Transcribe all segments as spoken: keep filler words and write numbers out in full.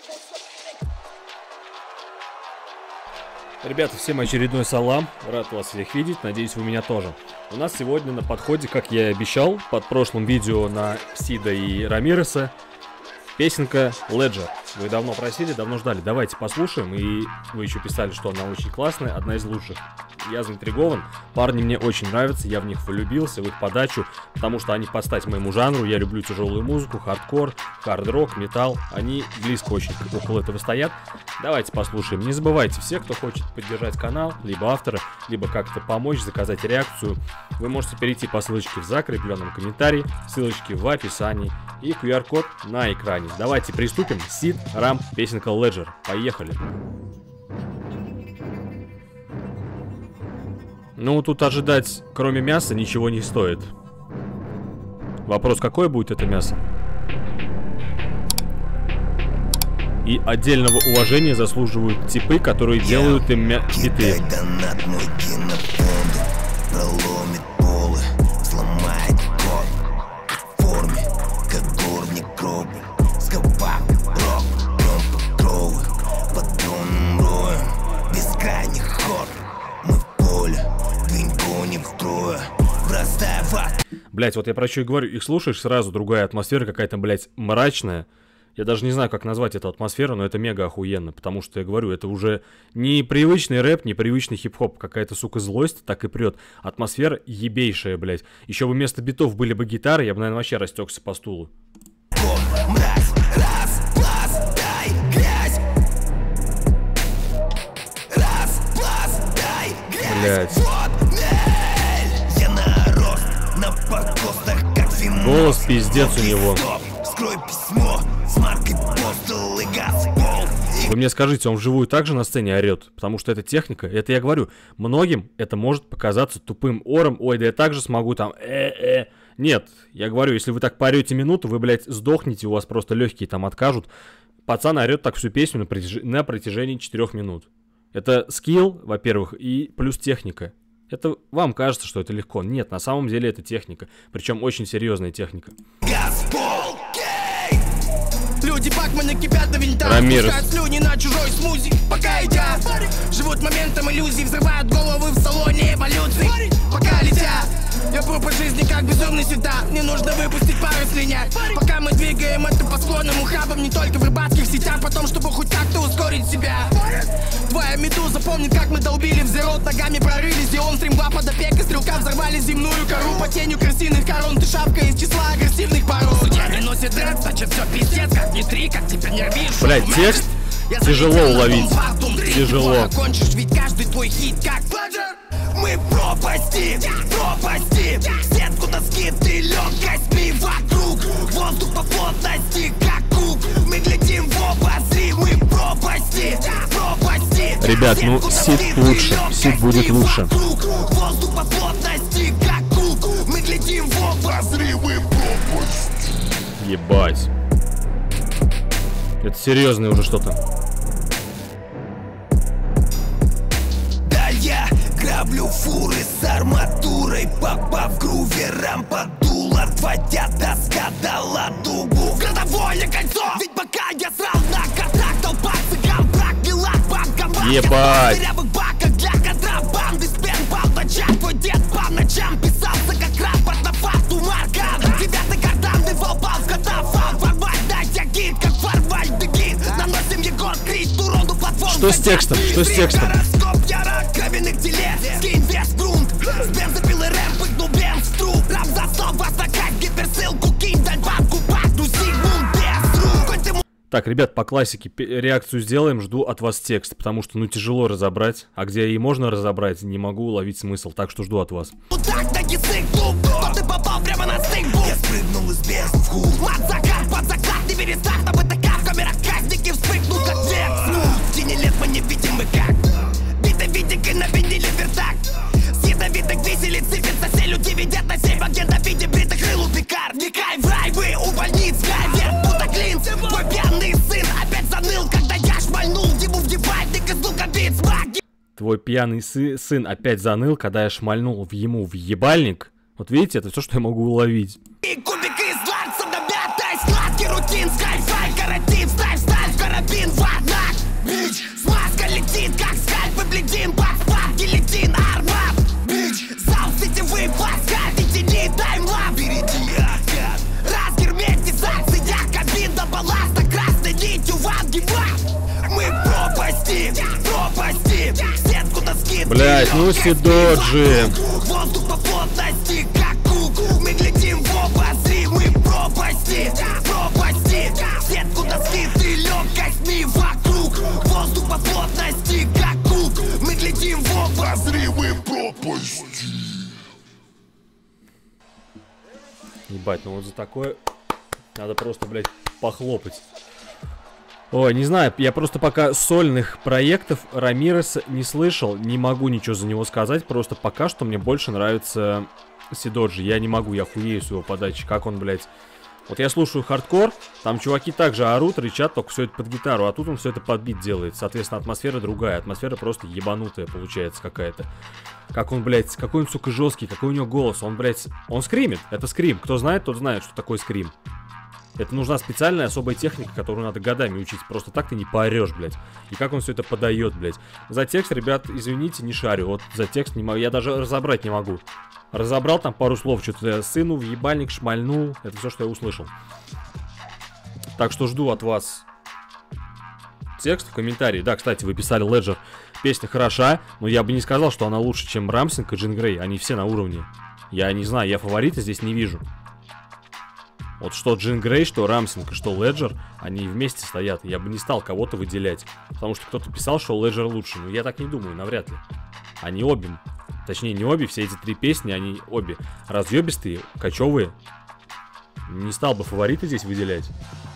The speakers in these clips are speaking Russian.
Ребята, всем очередной салам, рад вас всех видеть, надеюсь, вы меня тоже. У нас сегодня на подходе, как я и обещал, под прошлым видео на Сида и Рамиреса, песенка Ledger. Вы давно просили, давно ждали, давайте послушаем, и вы еще писали, что она очень классная, одна из лучших. Я заинтригован, парни мне очень нравятся, я в них влюбился, в их подачу, потому что они под стать моему жанру, я люблю тяжелую музыку, хардкор, хард-рок, металл, они близко очень около этого стоят. Давайте послушаем. Не забывайте, все, кто хочет поддержать канал, либо автора, либо как-то помочь, заказать реакцию, вы можете перейти по ссылочке в закрепленном комментарии, ссылочки в описании и ку ар код на экране. Давайте приступим. Сид, Рам, песенка Ledger. Поехали. Ну, тут ожидать, кроме мяса, ничего не стоит. Вопрос, какое будет это мясо? И отдельного уважения заслуживают типы, которые делают им биты. Блять, вот я про что и говорю, их слушаешь, сразу другая атмосфера, какая-то, блять, мрачная. Я даже не знаю, как назвать эту атмосферу, но это мега охуенно, потому что, я говорю, это уже не привычный рэп, не привычный хип-хоп, какая-то, сука, злость так и прет. Атмосфера ебейшая, блять. Еще бы вместо битов были бы гитары, я бы, наверное, вообще растекся по стулу. Блять. Голос пиздец у него. Вы мне скажите, он вживую также на сцене орет? Потому что это техника, это я говорю, многим это может показаться тупым ором. Ой, да я также смогу там э-э. Нет, я говорю, если вы так поорете минуту, вы, блядь, сдохнете, у вас просто легкие там откажут. Пацан орет так всю песню на, протяж... на протяжении четырёх минут. Это скилл, во-первых, и плюс техника. Это вам кажется, что это легко. Нет, на самом деле это техника. Причем очень серьезная техника. Люди Пакманы кипят на винтах, пускают слюни на чужой смузи, пока едят. Живут моментом иллюзий, взрывают головы в салоне эволюции, пока летят. Я пру по жизни как безумный сюда, мне нужно выпустить пару слинять. Пока мы двигаем это по склонным ухабам, не только в рыбацких сетях, потом, чтобы хоть как-то ускорить себя. Твоя медуза помнит, как мы долбили в зерот, ногами прорылись, и он стримба под опекой стрелка, взорвали земную кору по тенью крысиных корон. Ты шапка из числа агрессивных пород. Судья не носит дред, значит все пиздец, как не три, как теперь не рвишь. Блять, текст тяжело уловить, тяжело. Окончишь, ведь каждый твой хит как мы пропасти, пропасти. Сетку доски, ты легкость, пи вокруг. Воздух по плотности, как круг. Мы глядим в обозри, мы пропасти, пропасти. Ребят, ну Сид лучше, Сид будет лучше. Воздух по плотности, как круг. Мы глядим в обозри, мы пропасти. Ебать. Это серьезное уже что-то. Граблю фуры с арматурой, попав грувером подул, отводя доска дала дугу. Градовое кольцо, ведь пока я срал на картах, толпа цыган, брак, белак, банкомат. Ебать! В дырявых баках для контрабанды, спенбал ночам, твой дед по ночам писался как рапорт на факту Маргана. Девятый кардан, ты волпал в катафалк, ворвать, дать ягид, как формальдегид. Наносим Егор крит, уроду платформ. Что с текстом? Что с текстом? Кровяных телец, скинь весь грунт. С бензопилы рэп, выгнул бенз в труп. Рам за слово, закать гиперссылку, кинь, дай банку, пахну, Сигмунд без рук. Так, ребят, по классике реакцию сделаем, жду от вас текст, потому что, ну, тяжело разобрать. А где и можно разобрать, не могу уловить смысл, так что жду от вас. Так, так и сык, клуб, ты попал прямо на стык-бу. Я спрыгнул из бездны в худ. Мат закат, под заклад, не перестав, на БТК в камерах казники вспыхнул, как векс. Ну, в тени лет мы не видим, мы как. Видик и на виниле вертак. С ядовитых виселиц сыпется, все люди видят на семь агента в виде бритых рыл у пекар. Вникай в рай, вы у больниц, гайвер, будто клин. Твой пьяный сын опять заныл, когда я шмальнул ему в ебальник из лука бит смак. Твой пьяный сы сын опять заныл, когда я шмальнул в ему в ебальник. Вот видите, это все, что я могу уловить. И кубик из ларца, да мятай, сладкий рутин, скайфай, каратив, ставь, ставь, карабин. Блять, ну Сидоджи. Воздух по плотности, как кук. Мы глядим в оба зримые пропасти. Пропасти, сетку доски, ты легкостьми вокруг. Воздух по плотности, как кук. Мы глядим в оба зримые пропасти. Ебать, ну вот за такое надо просто, блядь, похлопать. Ой, не знаю, я просто пока сольных проектов Рамиреса не слышал, не могу ничего за него сказать, просто пока что мне больше нравится Сидоджи. Я не могу, я хуею с его подачи, как он, блядь. Вот я слушаю хардкор, там чуваки также орут, рычат, только все это под гитару, а тут он все это под бит делает. Соответственно, атмосфера другая, атмосфера просто ебанутая получается какая-то. Как он, блядь, какой он, сука, жесткий, какой у него голос, он, блядь, он скримит, это скрим. Кто знает, тот знает, что такое скрим. Это нужна специальная особая техника, которую надо годами учить. Просто так ты не поорешь, блядь. И как он все это подает, блядь. За текст, ребят, извините, не шарю. Вот за текст не могу. Я даже разобрать не могу. Разобрал там пару слов. Что-то сыну в ебальник шмальнул. Это все, что я услышал. Так что жду от вас текст в комментарии. Да, кстати, вы писали Ledger. Песня хороша, но я бы не сказал, что она лучше, чем Рамсинг и Джин Грей. Они все на уровне. Я не знаю, я фаворита здесь не вижу. Вот что Джин Грей, что Рамсинг и что Ledger, они вместе стоят. Я бы не стал кого-то выделять. Потому что кто-то писал, что Ledger лучше. Но я так не думаю, навряд ли. Они обе, точнее не обе, все эти три песни, они обе разъебистые, кочевые. Не стал бы фавориты здесь выделять.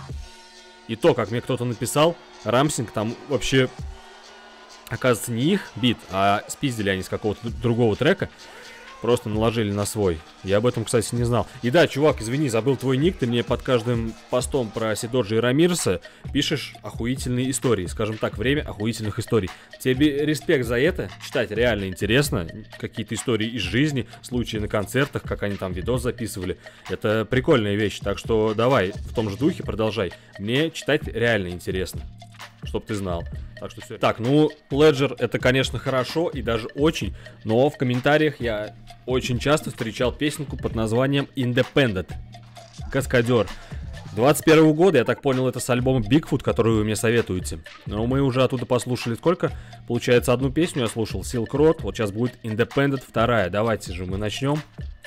И то, как мне кто-то написал, Рамсинг там вообще, оказывается, не их бит, а спиздили они с какого-то другого трека. Просто наложили на свой. Я об этом, кстати, не знал. И да, чувак, извини, забыл твой ник. Ты мне под каждым постом про Сидоджи и Рамиреса пишешь охуительные истории. Скажем так, время охуительных историй. Тебе респект за это. Читать реально интересно. Какие-то истории из жизни, случаи на концертах, как они там видос записывали. Это прикольная вещь. Так что давай, в том же духе продолжай. Мне читать реально интересно. Чтоб ты знал. Так что все. Так, ну, Ledger это, конечно, хорошо и даже очень, но в комментариях я очень часто встречал песенку под названием Independent. Каскадер. двадцать первого года, я так понял, это с альбома Bigfoot, который вы мне советуете. Но мы уже оттуда послушали сколько? Получается, одну песню я слушал, Silk Road. Вот сейчас будет Independent вторая. Давайте же мы начнем.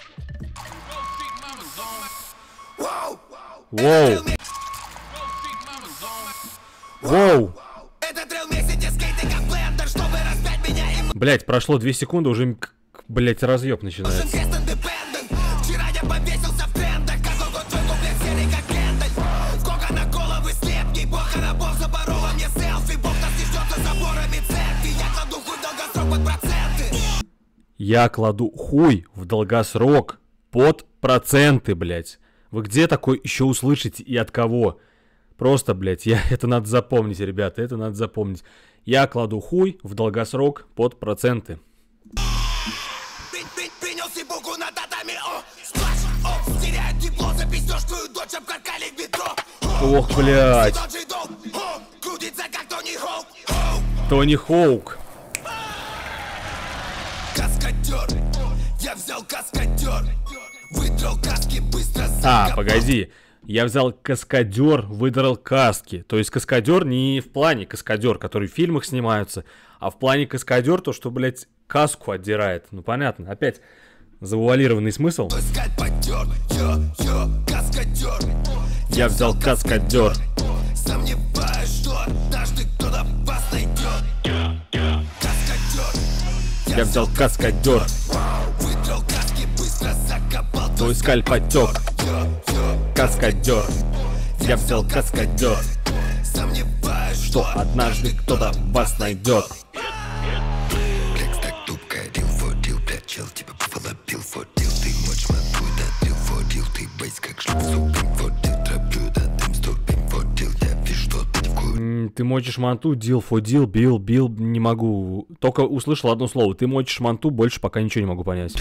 Воу. Воу. Блять, прошло две секунды, уже, блять, разъеб начинается. Вчера я повесился в трендах, какой год твой куплет серый как лента. Сколько на головы слепней, бог рабов запорола мне селфи. Бог нас не ждет за заборами церкви. Я кладу хуй в долгосрок под проценты. Я кладу хуй в долгосрок под проценты, блять. Вы где такое еще услышите и от кого? Просто, блять, я, это надо запомнить, ребята, это надо запомнить. Я кладу хуй в долгосрок под проценты. Ох, блядь. Тони Хоук. Каскадер. Я взял каскадер. Выдрал каски быстро. А, погоди. Я взял каскадер, выдрал каски. То есть каскадер не в плане каскадер, который в фильмах снимаются, а в плане каскадер то, что, блядь, каску отдирает. Ну, понятно. Опять завуалированный смысл. Я взял каскадер. Сомневаюсь, что однажды кто-то вас найдет. Я взял каскадер. Выдрал каски, быстро закопал. Твой скальп потек. Каскадер. Я взял каскадер. Сомневаюсь, что однажды кто-то вас найдет. Ты мочишь манту, deal for deal, бил, бил, не могу. Только услышал одно слово. Ты мочишь манту, больше пока ничего не могу понять.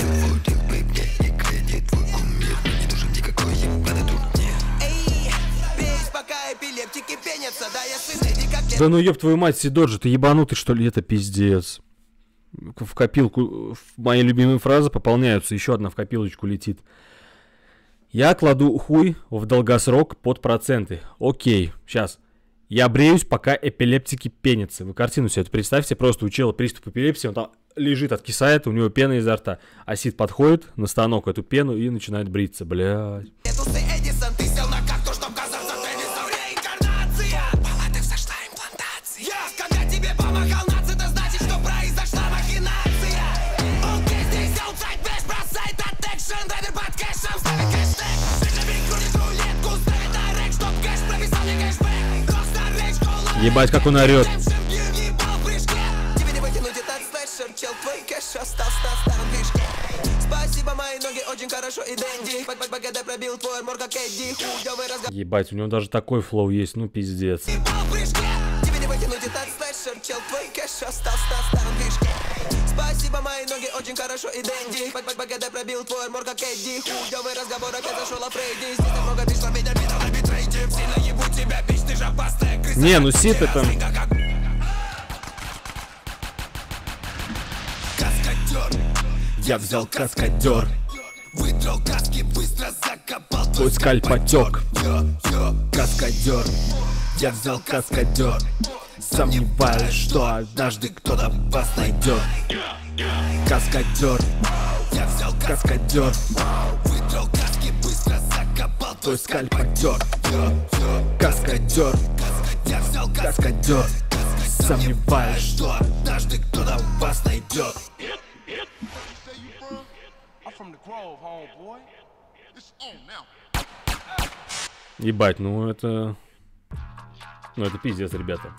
Да ну ёб твою мать, Сидоджи, ты ебанутый что ли? Это пиздец. В копилку, в мои любимые фразы пополняются, еще одна в копилочку летит. Я кладу хуй в долгосрок под проценты. Окей, сейчас. Я бреюсь, пока эпилептики пенятся. Вы картину себе это представьте, просто у чела приступ эпилепсии, он там лежит, откисает, у него пена изо рта. А Сид подходит на станок эту пену и начинает бриться, блядь. Эдисон, ты сел на карту, чтоб казаться Дэвисом. Реинкарнация. Палаты взошла имплантация. Я, когда тебе помогал нация, это значит, что произошла махинация. Окей, здесь аутсайд, бэш, бросай детекшн. Драйвер под кэшем, ставит кэштег. Свечами крутит рулетку, ставит директ, чтоб кэш прописал мне кэшбэк. Просто речь, колла. Ебать, как он орёт. Тебе не вытянуть этот слэшер, чел, твой кэш остался на старом движке. Спасибо, мои ноги очень хорошо и дэнди. Погода пробил твой мор, как Эдди. Хуёвый разговор. Ебать, у него даже такой флоу есть, ну пиздец. Тебе не вытянуть этот слэшер, чел, твой кэш остался на старом движке. Спасибо, мои ноги очень хорошо и дэнди. Погода пробил твой мор, как Эдди. Хуёвый разговор, опять зашел о Фрейди. Здесь так много бич, меня бит, а арбитрейте. Сильно ебу тебя, бич, ты же опасная крыса. Не, ну Сид это... Я взял каскадер, выдрал каски, быстро закопал твой скальп потек. Каскадер, я взял каскадер. Сомневаюсь, что однажды кто-то вас найдет. Каскадер, я взял каскадер. выдрал каски, быстро закопал Твой скальп потек. Каскадер, я взял каски. каскадер. Сомневаюсь, Что однажды кто-то вас найдет. ебать, ну это... Ну это пиздец, ребята.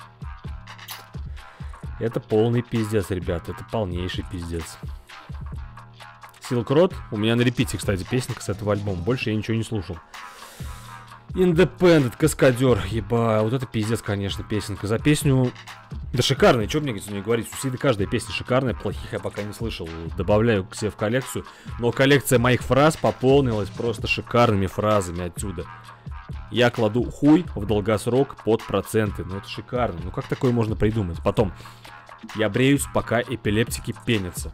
Это полный пиздец, ребята. Это полнейший пиздец. Silk Road. У меня на репите, кстати, песенка с этого альбома. Больше я ничего не слушал. Independent, Каскадер. Еба, вот это пиздец, конечно, песенка. За песню... Да шикарная, что мне не говорить. У Сида каждая песня шикарная. Плохих я пока не слышал. Добавляю к себе в коллекцию. Но коллекция моих фраз пополнилась просто шикарными фразами отсюда. Я кладу хуй в долгосрок под проценты. Ну это шикарно. Ну как такое можно придумать? Потом. Я бреюсь, пока эпилептики пенятся.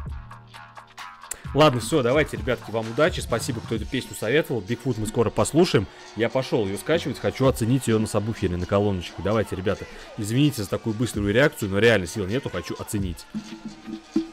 Ладно, все, давайте, ребятки, вам удачи. Спасибо, кто эту песню советовал. Бигфут мы скоро послушаем. Я пошел ее скачивать. Хочу оценить ее на сабвуфере, на колоночке. Давайте, ребята, извините за такую быструю реакцию, но реально сил нету. Хочу оценить.